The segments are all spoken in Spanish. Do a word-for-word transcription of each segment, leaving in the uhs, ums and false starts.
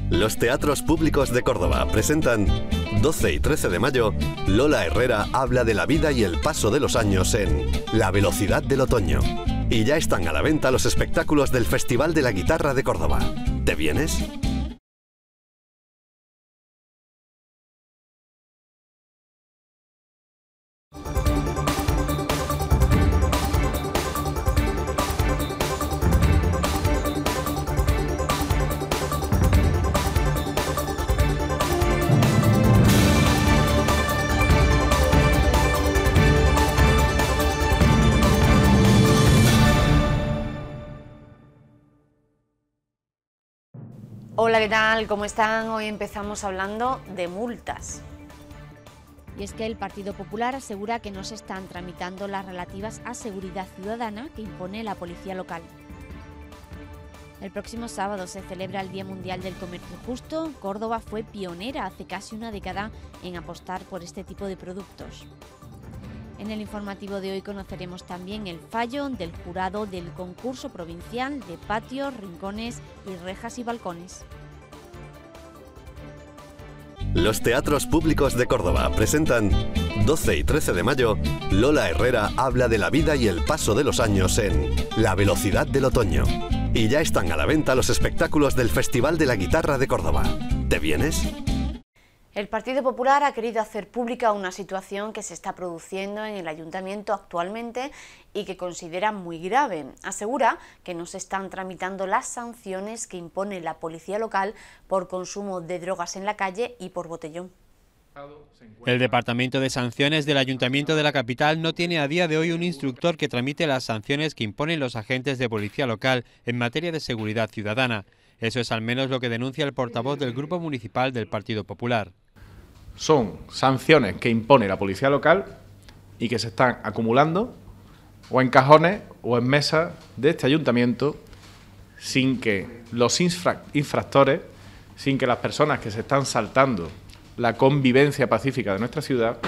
Los teatros públicos de Córdoba presentan doce y trece de mayo, Lola Herrera habla de la vida y el paso de los años en La velocidad del otoño. Y ya están a la venta los espectáculos del Festival de la Guitarra de Córdoba. ¿Te vienes? Hola, ¿qué tal? ¿Cómo están? Hoy empezamos hablando de multas. Y es que el Partido Popular asegura que no se están tramitando las relativas a seguridad ciudadana que impone la policía local. El próximo sábado se celebra el Día Mundial del Comercio Justo. Córdoba fue pionera hace casi una década en apostar por este tipo de productos. En el informativo de hoy conoceremos también el fallo del jurado del concurso provincial de patios, rincones y rejas y balcones. Los teatros públicos de Córdoba presentan doce y trece de mayo, Lola Herrera habla de la vida y el paso de los años en La velocidad del otoño. Y ya están a la venta los espectáculos del Festival de la Guitarra de Córdoba. ¿Te vienes? El Partido Popular ha querido hacer pública una situación que se está produciendo en el Ayuntamiento actualmente y que considera muy grave. Asegura que no se están tramitando las sanciones que impone la policía local por consumo de drogas en la calle y por botellón. El Departamento de Sanciones del Ayuntamiento de la capital no tiene a día de hoy un instructor que tramite las sanciones que imponen los agentes de policía local en materia de seguridad ciudadana. Eso es al menos lo que denuncia el portavoz del Grupo Municipal del Partido Popular. Son sanciones que impone la policía local y que se están acumulando o en cajones o en mesas de este ayuntamiento sin que los infra infractores, sin que las personas que se están saltando la convivencia pacífica de nuestra ciudad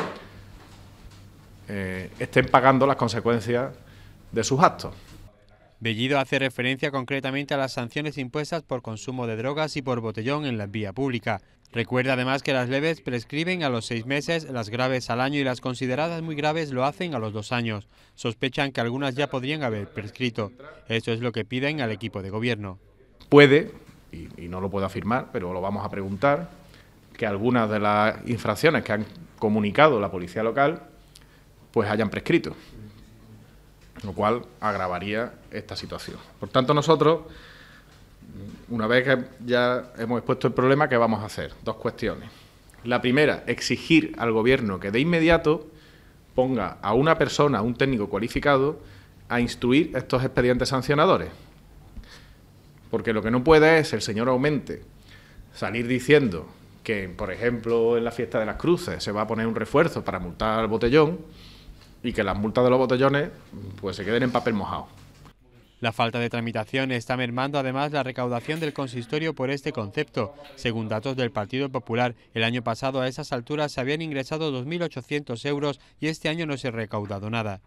eh, estén pagando las consecuencias de sus actos. Bellido hace referencia concretamente a las sanciones impuestas por consumo de drogas y por botellón en la vía pública. Recuerda además que las leves prescriben a los seis meses, las graves al año y las consideradas muy graves lo hacen a los dos años. Sospechan que algunas ya podrían haber prescrito. Eso es lo que piden al equipo de gobierno. Puede, y, y no lo puedo afirmar, pero lo vamos a preguntar, que algunas de las infracciones que han comunicado la policía local pues hayan prescrito, lo cual agravaría esta situación. Por tanto, nosotros, una vez que ya hemos expuesto el problema, ¿qué vamos a hacer? Dos cuestiones. La primera, exigir al Gobierno que de inmediato ponga a una persona, a un técnico cualificado, a instruir estos expedientes sancionadores. Porque lo que no puede es el señor Aumente salir diciendo que, por ejemplo, en la fiesta de las Cruces se va a poner un refuerzo para multar al botellón y que las multas de los botellones pues se queden en papel mojado. La falta de tramitación está mermando además la recaudación del consistorio por este concepto. Según datos del Partido Popular, el año pasado a esas alturas se habían ingresado dos mil ochocientos euros y este año no se ha recaudado nada.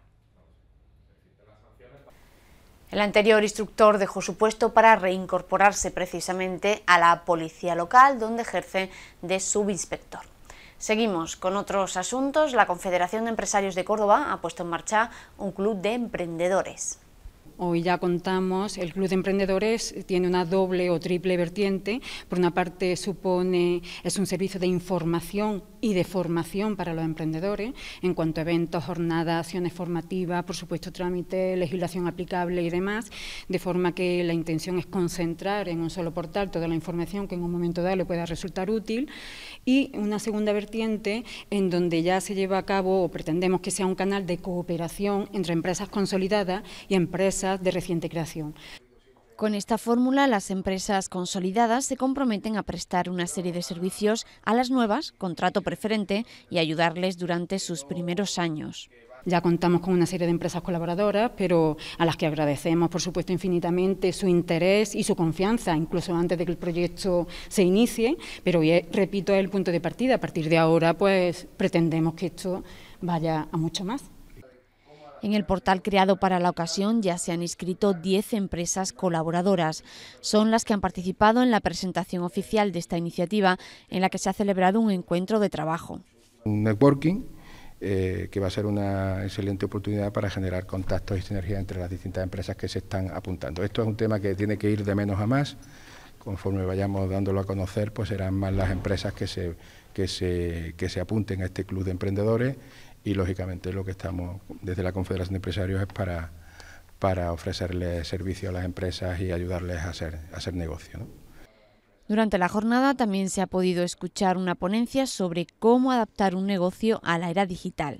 El anterior instructor dejó su puesto para reincorporarse precisamente a la policía local, donde ejerce de subinspector. Seguimos con otros asuntos. La Confederación de Empresarios de Córdoba ha puesto en marcha un club de emprendedores. Hoy ya contamos, el Club de Emprendedores tiene una doble o triple vertiente. Por una parte supone, es un servicio de información y de formación para los emprendedores, en cuanto a eventos, jornadas, acciones formativas, por supuesto trámite, legislación aplicable y demás, de forma que la intención es concentrar en un solo portal toda la información que en un momento dado le pueda resultar útil. Y una segunda vertiente en donde ya se lleva a cabo, o pretendemos que sea un canal de cooperación entre empresas consolidadas y empresas de reciente creación. Con esta fórmula, las empresas consolidadas se comprometen a prestar una serie de servicios a las nuevas, con trato preferente, y ayudarles durante sus primeros años. Ya contamos con una serie de empresas colaboradoras, pero a las que agradecemos, por supuesto, infinitamente su interés y su confianza, incluso antes de que el proyecto se inicie, pero repito, es el punto de partida. A partir de ahora, pues pretendemos que esto vaya a mucho más. En el portal creado para la ocasión ya se han inscrito diez empresas colaboradoras. Son las que han participado en la presentación oficial de esta iniciativa, en la que se ha celebrado un encuentro de trabajo. Un networking eh, que va a ser una excelente oportunidad para generar contactos y sinergias entre las distintas empresas que se están apuntando. Esto es un tema que tiene que ir de menos a más. Conforme vayamos dándolo a conocer, pues serán más las empresas que se, que se, que se apunten a este club de emprendedores. Y, lógicamente, lo que estamos desde la Confederación de Empresarios es para, para ofrecerles servicio a las empresas y ayudarles a hacer, a hacer negocio, ¿no? Durante la jornada también se ha podido escuchar una ponencia sobre cómo adaptar un negocio a la era digital.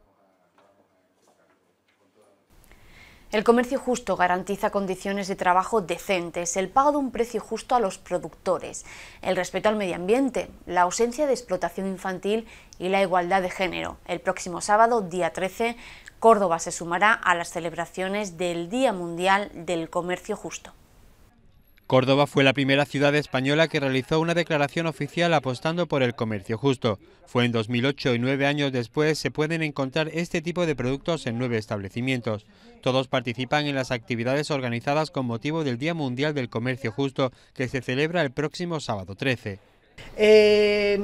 El comercio justo garantiza condiciones de trabajo decentes, el pago de un precio justo a los productores, el respeto al medio ambiente, la ausencia de explotación infantil y la igualdad de género. El próximo sábado, día trece, Córdoba se sumará a las celebraciones del Día Mundial del Comercio Justo. Córdoba fue la primera ciudad española que realizó una declaración oficial apostando por el comercio justo. Fue en dos mil ocho y nueve años después se pueden encontrar este tipo de productos en nueve establecimientos. Todos participan en las actividades organizadas con motivo del Día Mundial del Comercio Justo, que se celebra el próximo sábado trece. Eh,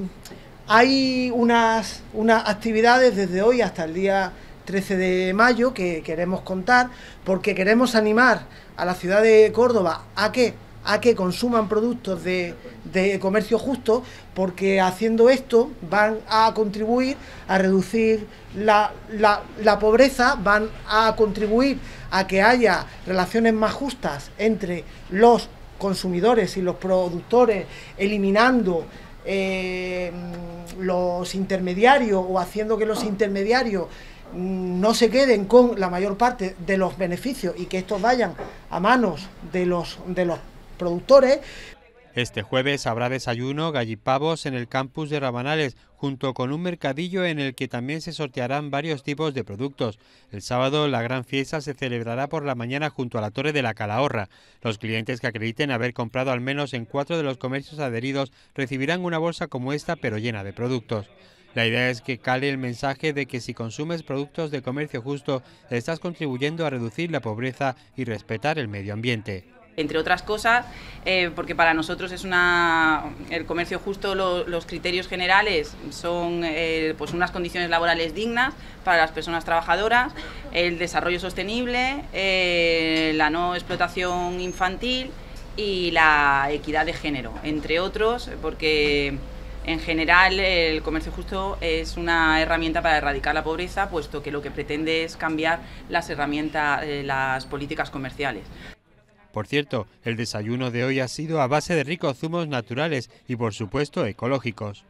hay unas, unas actividades desde hoy hasta el día trece de mayo que queremos contar, porque queremos animar a la ciudad de Córdoba a que, a que consuman productos de, de comercio justo, porque haciendo esto van a contribuir a reducir la, la, la pobreza, van a contribuir a que haya relaciones más justas entre los consumidores y los productores, eliminando eh, los intermediarios o haciendo que los intermediarios no se queden con la mayor parte de los beneficios y que estos vayan a manos de los, de los productores. Este jueves habrá desayuno gallipavos en el campus de Rabanales, junto con un mercadillo en el que también se sortearán varios tipos de productos. El sábado la gran fiesta se celebrará por la mañana junto a la Torre de la Calahorra. Los clientes que acrediten haber comprado al menos en cuatro de los comercios adheridos recibirán una bolsa como esta, pero llena de productos. La idea es que cale el mensaje de que si consumes productos de comercio justo, estás contribuyendo a reducir la pobreza y respetar el medio ambiente. Entre otras cosas, eh, porque para nosotros es una el comercio justo, lo, los criterios generales son eh, pues unas condiciones laborales dignas para las personas trabajadoras, el desarrollo sostenible, eh, la no explotación infantil y la equidad de género, entre otros, porque en general el comercio justo es una herramienta para erradicar la pobreza, puesto que lo que pretende es cambiar las herramientas, eh, las políticas comerciales. Por cierto, el desayuno de hoy ha sido a base de ricos zumos naturales y, por supuesto, ecológicos.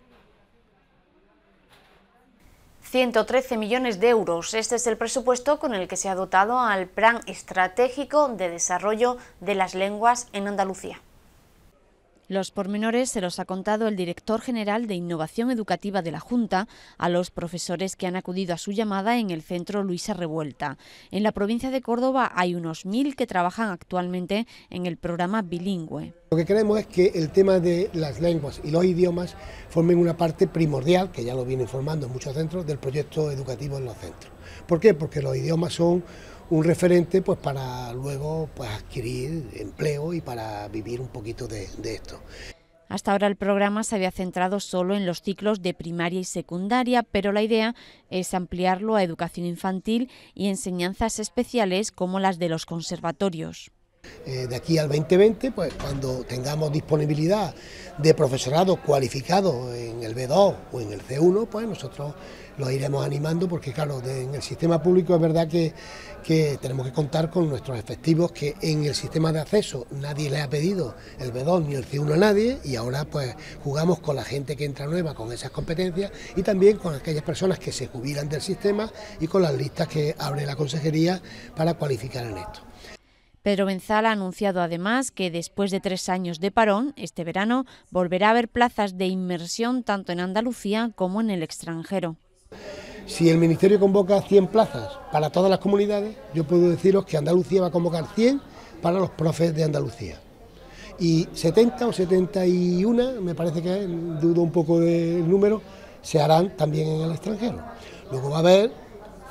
ciento trece millones de euros. Este es el presupuesto con el que se ha dotado al Plan Estratégico de Desarrollo de las Lenguas en Andalucía. Los pormenores se los ha contado el director general de Innovación Educativa de la Junta a los profesores que han acudido a su llamada en el Centro Luisa Revuelta. En la provincia de Córdoba hay unos mil que trabajan actualmente en el programa bilingüe. Lo que queremos es que el tema de las lenguas y los idiomas formen una parte primordial, que ya lo vienen formando en muchos centros, del proyecto educativo en los centros. ¿Por qué? Porque los idiomas son un referente pues para luego pues adquirir empleo y para vivir un poquito de, de esto. Hasta ahora el programa se había centrado solo en los ciclos de primaria y secundaria, pero la idea es ampliarlo a educación infantil y enseñanzas especiales como las de los conservatorios. Eh, de aquí al veinte veinte, pues cuando tengamos disponibilidad de profesorado cualificado en el B dos o en el C uno, pues nosotros los iremos animando, porque claro, de, en el sistema público es verdad que, que tenemos que contar con nuestros efectivos, que en el sistema de acceso nadie le ha pedido el B dos ni el C uno a nadie, y ahora pues jugamos con la gente que entra nueva con esas competencias y también con aquellas personas que se jubilan del sistema y con las listas que abre la consejería para cualificar en esto. Pedro Benzal ha anunciado además que después de tres años de parón, este verano volverá a haber plazas de inmersión tanto en Andalucía como en el extranjero. Si el Ministerio convoca cien plazas para todas las comunidades, yo puedo deciros que Andalucía va a convocar cien para los profes de Andalucía. Y setenta o setenta y uno, me parece que dudo un poco del número, se harán también en el extranjero. Luego va a haber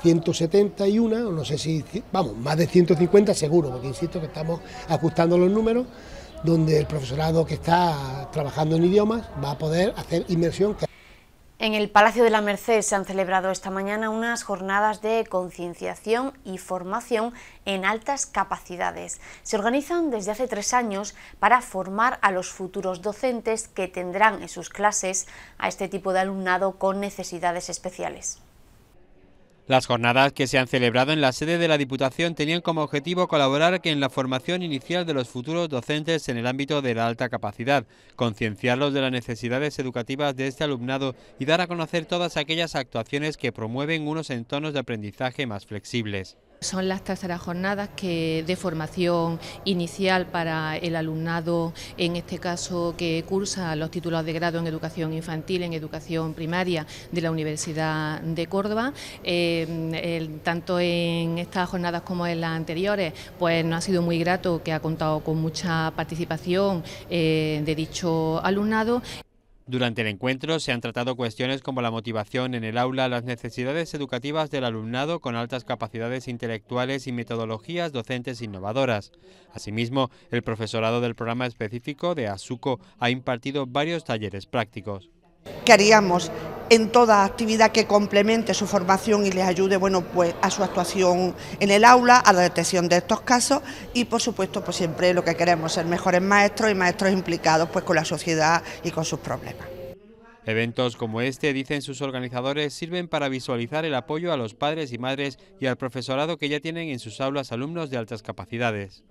ciento setenta y uno, o no sé si, vamos, más de ciento cincuenta seguro, porque insisto que estamos ajustando los números, donde el profesorado que está trabajando en idiomas va a poder hacer inmersión. En el Palacio de la Merced se han celebrado esta mañana unas jornadas de concienciación y formación en altas capacidades. Se organizan desde hace tres años para formar a los futuros docentes que tendrán en sus clases a este tipo de alumnado con necesidades especiales. Las jornadas que se han celebrado en la sede de la Diputación tenían como objetivo colaborar en la formación inicial de los futuros docentes en el ámbito de la alta capacidad, concienciarlos de las necesidades educativas de este alumnado y dar a conocer todas aquellas actuaciones que promueven unos entornos de aprendizaje más flexibles. Son las terceras jornadas que de formación inicial para el alumnado, en este caso que cursa los títulos de grado en educación infantil, en educación primaria de la Universidad de Córdoba. Eh, el, tanto en estas jornadas como en las anteriores, pues nos ha sido muy grato que ha contado con mucha participación eh, de dicho alumnado. Durante el encuentro se han tratado cuestiones como la motivación en el aula, las necesidades educativas del alumnado con altas capacidades intelectuales y metodologías docentes innovadoras. Asimismo, el profesorado del programa específico de ASUCO ha impartido varios talleres prácticos. ¿Qué haríamos en toda actividad que complemente su formación y les ayude, bueno, pues a su actuación en el aula, a la detección de estos casos y, por supuesto, pues siempre lo que queremos ser mejores maestros y maestros implicados pues con la sociedad y con sus problemas. Eventos como este, dicen sus organizadores, sirven para visualizar el apoyo a los padres y madres y al profesorado que ya tienen en sus aulas alumnos de altas capacidades.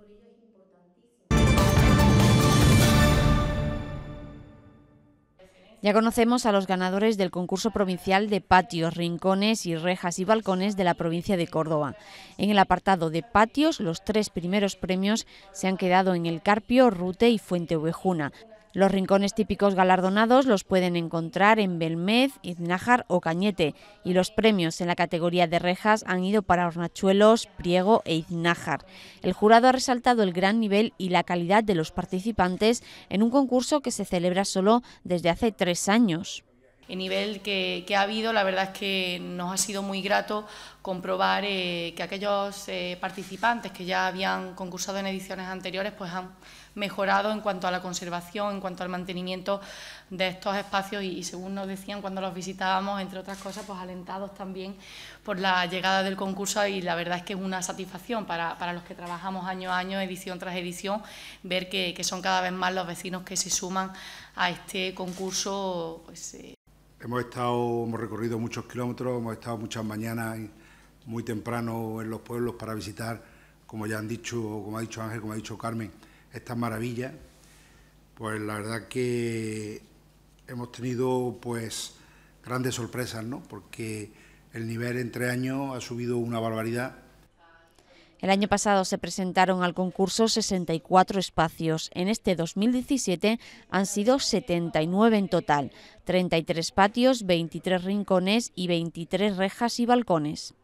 Ya conocemos a los ganadores del concurso provincial de patios, rincones y rejas y balcones de la provincia de Córdoba. En el apartado de patios, los tres primeros premios se han quedado en El Carpio, Rute y Fuente Ovejuna. Los rincones típicos galardonados los pueden encontrar en Belmez, Iznájar o Cañete, y los premios en la categoría de rejas han ido para Hornachuelos, Priego e Iznájar. El jurado ha resaltado el gran nivel y la calidad de los participantes en un concurso que se celebra solo desde hace tres años. El nivel que, que ha habido, la verdad es que nos ha sido muy grato comprobar eh, que aquellos eh, participantes que ya habían concursado en ediciones anteriores pues han mejorado en cuanto a la conservación, en cuanto al mantenimiento de estos espacios y, y según nos decían cuando los visitábamos, entre otras cosas, pues alentados también por la llegada del concurso, y la verdad es que es una satisfacción para, para los que trabajamos año a año, edición tras edición, ver que, que son cada vez más los vecinos que se suman a este concurso. Pues, eh. Hemos estado, hemos recorrido muchos kilómetros, hemos estado muchas mañanas muy temprano en los pueblos para visitar, como ya han dicho, como ha dicho Ángel, como ha dicho Carmen, estas maravillas. Pues la verdad que hemos tenido pues grandes sorpresas, ¿no? Porque el nivel entre años ha subido una barbaridad. El año pasado se presentaron al concurso sesenta y cuatro espacios. En este dos mil diecisiete han sido setenta y nueve en total, treinta y tres patios, veintitrés rincones y veintitrés rejas y balcones.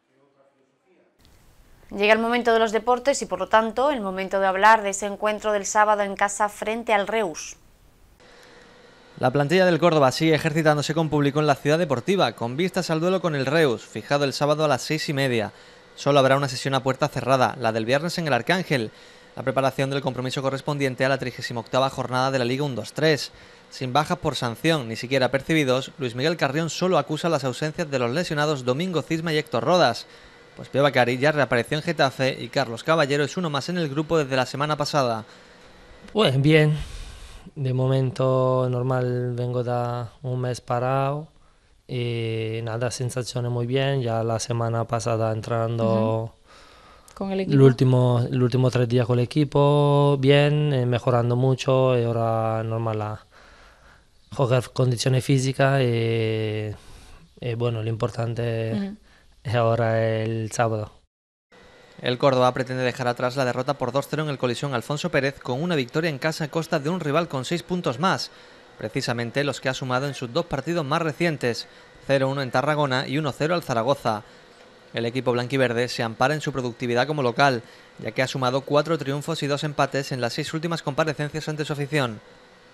Llega el momento de los deportes y, por lo tanto, el momento de hablar de ese encuentro del sábado en casa frente al Reus. La plantilla del Córdoba sigue ejercitándose con público en la ciudad deportiva, con vistas al duelo con el Reus, fijado el sábado a las seis y media. Solo habrá una sesión a puerta cerrada, la del viernes en el Arcángel, la preparación del compromiso correspondiente a la trigésima octava jornada de la Liga uno dos tres. Sin bajas por sanción, ni siquiera percibidos, Luis Miguel Carrión solo acusa las ausencias de los lesionados Domingo Cisma y Héctor Rodas. Pues Pío Bacari ya reapareció en Getafe y Carlos Caballero es uno más en el grupo desde la semana pasada. Pues bien, de momento normal, vengo de un mes parado y nada, sensaciones muy bien, ya la semana pasada entrenando uh-huh. ¿Con el equipo? El último, el último tres días con el equipo, bien, eh, mejorando mucho y ahora normal a jugar condiciones físicas y, y bueno, lo importante uh-huh. es ahora el sábado. El Córdoba pretende dejar atrás la derrota por dos cero en el Colisión Alfonso Pérez con una victoria en casa a costa de un rival con seis puntos más, precisamente los que ha sumado en sus dos partidos más recientes, cero uno en Tarragona y uno cero al Zaragoza. El equipo blanquiverde se ampara en su productividad como local, ya que ha sumado cuatro triunfos y dos empates en las seis últimas comparecencias ante su afición.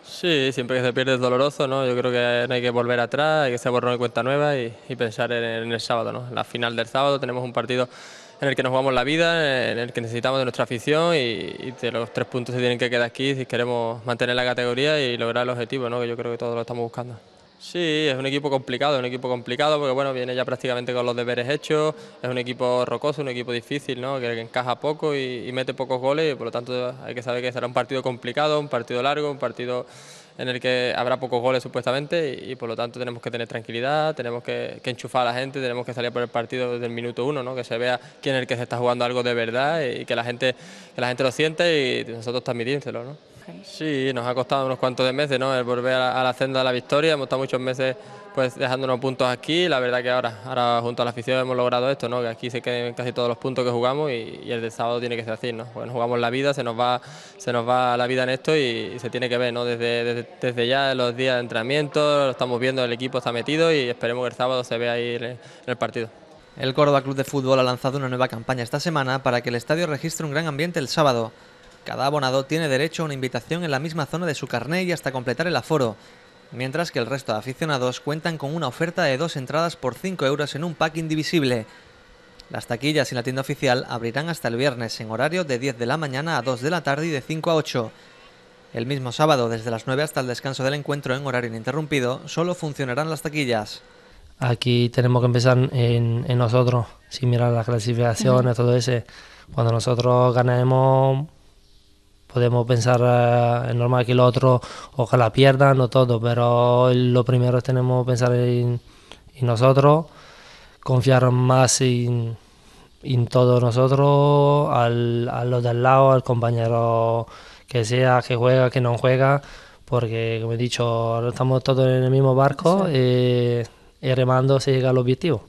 Sí, siempre que se pierde es doloroso, ¿no? Yo creo que no hay que volver atrás, hay que ser borrón de cuenta nueva y, y pensar en, en el sábado, ¿no? La final del sábado tenemos un partido en el que nos jugamos la vida, en el que necesitamos de nuestra afición y, y de los tres puntos se tienen que quedar aquí si queremos mantener la categoría y lograr el objetivo, ¿no? Que yo creo que todos lo estamos buscando. Sí, es un equipo complicado, es un equipo complicado porque bueno, viene ya prácticamente con los deberes hechos, es un equipo rocoso, un equipo difícil, ¿no? que, que encaja poco y, y mete pocos goles y por lo tanto hay que saber que será un partido complicado, un partido largo, un partido en el que habrá pocos goles supuestamente y, y por lo tanto tenemos que tener tranquilidad, tenemos que, que enchufar a la gente, tenemos que salir por el partido desde el minuto uno, ¿no? que se vea quién es el que se está jugando algo de verdad y que la gente, que la gente lo siente y nosotros transmitírselo, ¿no? Sí, nos ha costado unos cuantos de meses, ¿no? El volver a, a la senda de la victoria, hemos estado muchos meses pues dejándonos puntos aquí, la verdad que ahora, ahora junto a la afición hemos logrado esto, ¿no? Que aquí se queden casi todos los puntos que jugamos y, y el del sábado tiene que ser así, ¿no? Bueno, jugamos la vida, se nos va, se nos va la vida en esto y, y se tiene que ver, ¿no? Desde, desde, desde ya los días de entrenamiento, lo estamos viendo, el equipo está metido y esperemos que el sábado se vea ahí en el, en el partido. El Córdoba Club de Fútbol ha lanzado una nueva campaña esta semana para que el estadio registre un gran ambiente el sábado. Cada abonado tiene derecho a una invitación en la misma zona de su carné y hasta completar el aforo, mientras que el resto de aficionados cuentan con una oferta de dos entradas por cinco euros en un pack indivisible. Las taquillas y la tienda oficial abrirán hasta el viernes en horario de diez de la mañana a dos de la tarde y de cinco a ocho. El mismo sábado, desde las nueve hasta el descanso del encuentro en horario ininterrumpido, solo funcionarán las taquillas. Aquí tenemos que empezar en, en nosotros, sin mirar las clasificaciones, uh-huh. todo eso. Cuando nosotros ganemos, podemos pensar uh, es normal que los otros ojalá pierdan o todo, pero lo primero es tenemos que pensar en, en nosotros, confiar más en, en todos nosotros, al, a los de al lado, al compañero que sea, que juega, que no juega, porque como he dicho, ahora estamos todos en el mismo barco sí. y, y remando se llega al objetivo.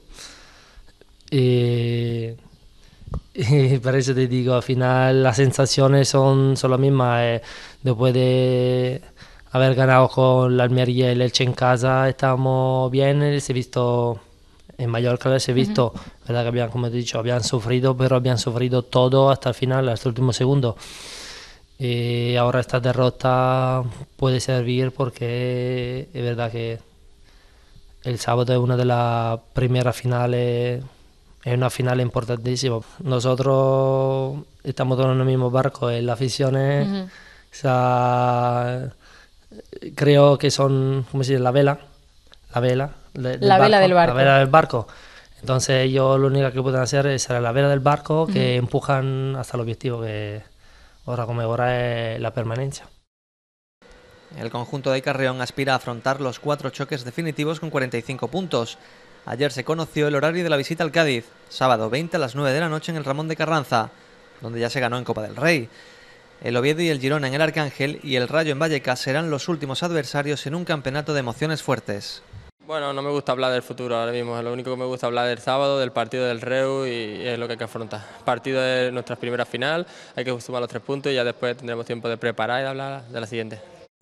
Y, y por eso te digo, al final las sensaciones son, son las mismas. Eh, después de haber ganado con la Almería y el Elche en casa, estábamos bien, se ha visto en Mallorca, se ha visto, uh-huh. verdad que habían, como he dicho, habían sufrido, pero habían sufrido todo hasta el final, hasta el último segundo. Y ahora esta derrota puede servir porque es verdad que el sábado es una de las primeras finales. Es una final importantísima. Nosotros estamos todos en el mismo barco, en las aficiones, uh-huh. o sea, creo que son, ¿cómo se dice? La vela, la vela, de, del la barco, vela del barco. La vela del barco. Entonces ellos lo único que pueden hacer es ser la vela del barco que uh-huh. empujan hasta el objetivo, que ahora como ahora es la permanencia. El conjunto de Carrión aspira a afrontar los cuatro choques definitivos con cuarenta y cinco puntos. Ayer se conoció el horario de la visita al Cádiz, sábado veinte a las nueve de la noche en el Ramón de Carranza, donde ya se ganó en Copa del Rey. El Oviedo y el Girona en el Arcángel y el Rayo en Vallecas serán los últimos adversarios en un campeonato de emociones fuertes. Bueno, no me gusta hablar del futuro ahora mismo, lo único que me gusta hablar del sábado, del partido del Reus y es lo que hay que afrontar. El partido de nuestra primera final, hay que sumar los tres puntos y ya después tendremos tiempo de preparar y de hablar de la siguiente.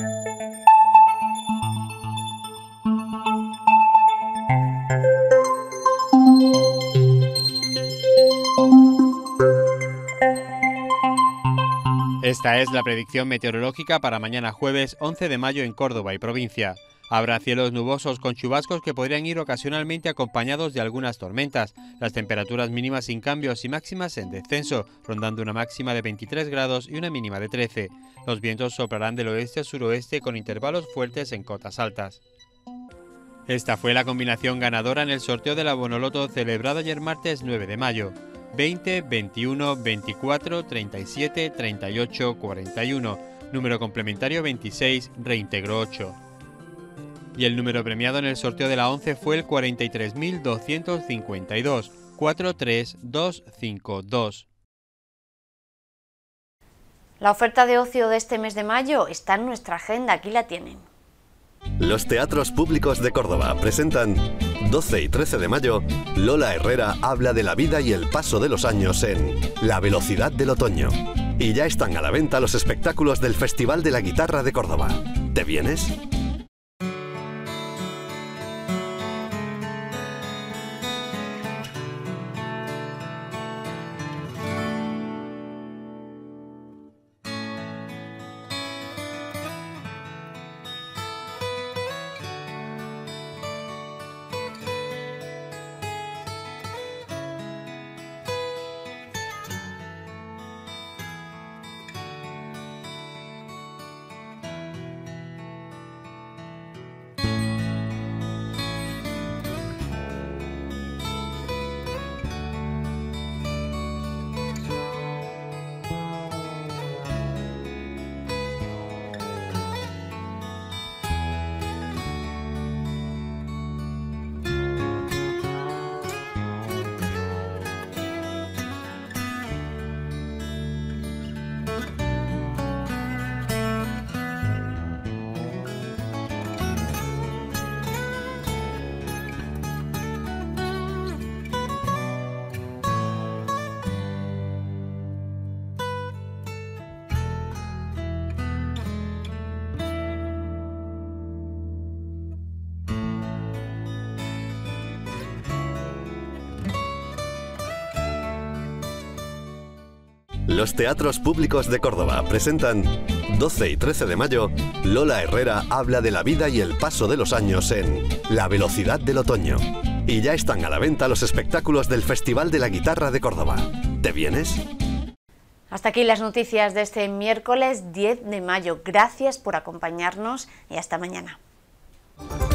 Esta es la predicción meteorológica para mañana jueves once de mayo en Córdoba y provincia. Habrá cielos nubosos con chubascos que podrían ir ocasionalmente acompañados de algunas tormentas. Las temperaturas mínimas sin cambios y máximas en descenso, rondando una máxima de veintitrés grados y una mínima de trece. Los vientos soplarán del oeste a suroeste con intervalos fuertes en cotas altas. Esta fue la combinación ganadora en el sorteo de la Bonoloto celebrado ayer martes nueve de mayo. veinte, veintiuno, veinticuatro, treinta y siete, treinta y ocho, cuarenta y uno. Número complementario veintiséis, reintegro ocho. Y el número premiado en el sorteo de la once fue el cuarenta y tres mil doscientos cincuenta y dos, cuatro tres dos cinco dos. La oferta de ocio de este mes de mayo está en nuestra agenda, aquí la tienen. Los teatros públicos de Córdoba presentan doce y trece de mayo, Lola Herrera habla de la vida y el paso de los años en La velocidad del otoño. Y ya están a la venta los espectáculos del Festival de la Guitarra de Córdoba. ¿Te vienes? Los teatros públicos de Córdoba presentan doce y trece de mayo, Lola Herrera habla de la vida y el paso de los años en La velocidad del otoño. Y ya están a la venta los espectáculos del Festival de la Guitarra de Córdoba. ¿Te vienes? Hasta aquí las noticias de este miércoles diez de mayo. Gracias por acompañarnos y hasta mañana.